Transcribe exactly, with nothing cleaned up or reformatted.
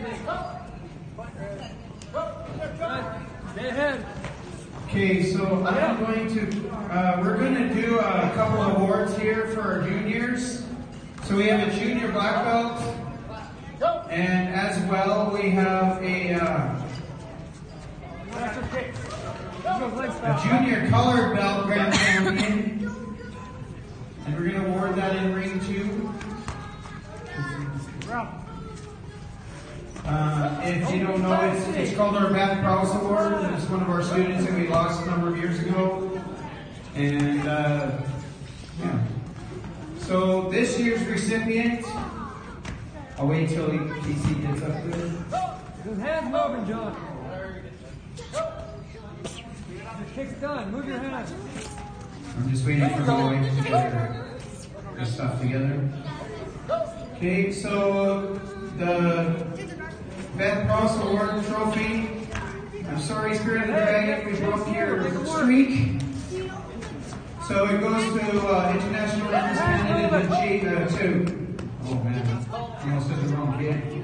Stay ahead. Okay, so I'm going to, uh, we're going to do a couple of awards here for our juniors. So we have a junior black belt, and as well we have a, uh, a junior colored belt grand champion, and we're going to award that in ring two. Uh, if you don't know, it's, it's called our Beth Prowse Award. It's one of our students that we lost a number of years ago. And, uh, yeah. So this year's recipient, I'll wait till T C gets up there. Good hands moving, John. Your kick's done. Move your hands. I'm just waiting for the wife to get her, her stuff together. Okay, so the Beth Prowse Award trophy. I'm sorry, Spirit of the Dragon, we broke your streak. So it goes to uh, international representative J uh, two. Oh man, you almost said the wrong kid.